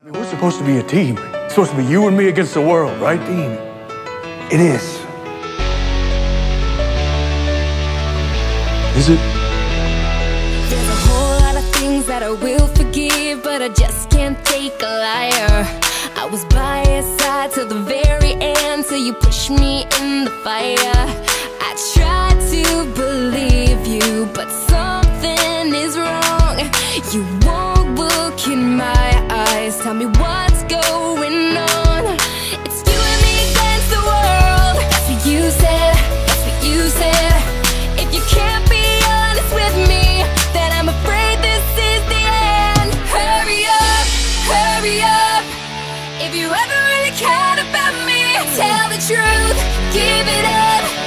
We're supposed to be a team. It's supposed to be you and me against the world, right, Dean? It is. Is it? There's a whole lot of things that I will forgive, but I just can't take a liar. I was by your side till the very end, till you pushed me in the fire. I tried to believe you, but something is wrong. You won't look in my eyes, tell me what's going on. It's you and me against the world. That's what you said, that's what you said. If you can't be honest with me, then I'm afraid this is the end. Hurry up, hurry up. If you ever really cared about me, tell the truth, give it up.